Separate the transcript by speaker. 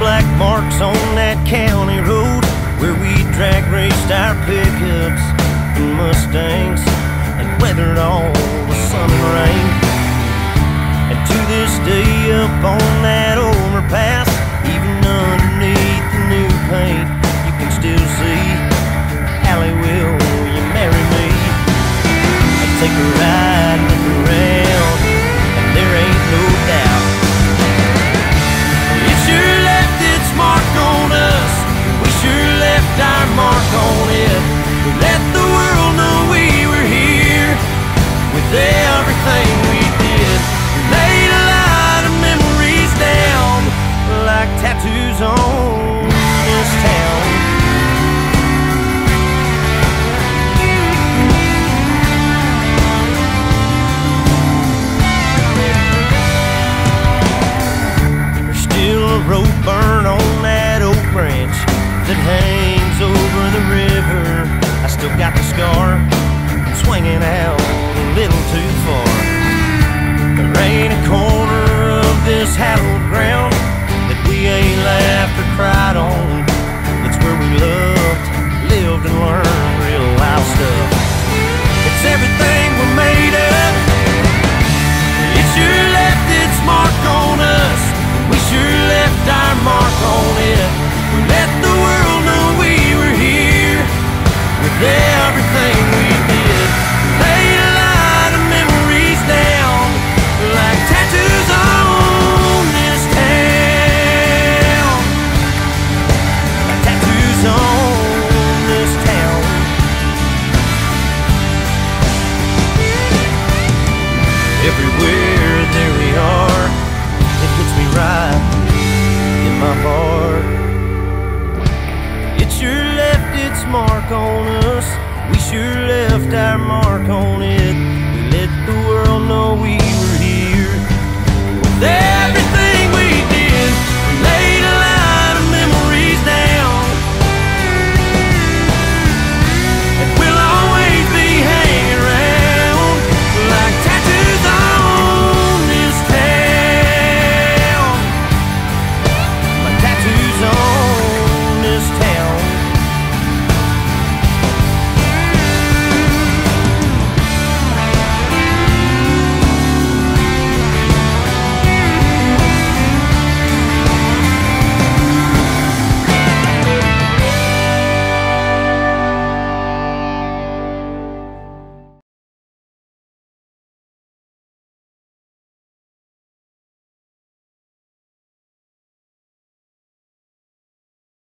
Speaker 1: black marks on that county road where we drag raced our pickups and Mustangs and weathered all the sun and rain. And to this day up on that overpass, even underneath the new paint, you can still see, Allie, will you marry me? I'd take a ride and look around, and there ain't no doubt it sure left its mark on us. We sure left our mark on it. We let the world know we were here with everything we did. We laid a lot of memories down like tattoos on this town. There's still a rope burn on that oak branch that hangs over the river. I still got the scar swinging out a little too far. There ain't a corner of this hallowed ground that we ain't laughed or cried on. It's where we loved, lived, and learned real wild stuff. It's everything we're made of. It sure left its mark on us. We sure left our mark on it. We let the world know we were here with everything we did. Laid a lot of memories down like tattoos on this town. Like tattoos on this town. Everywhere there we are, it hits me right in my heart. It sure left its mark on us. We sure left our mark on it.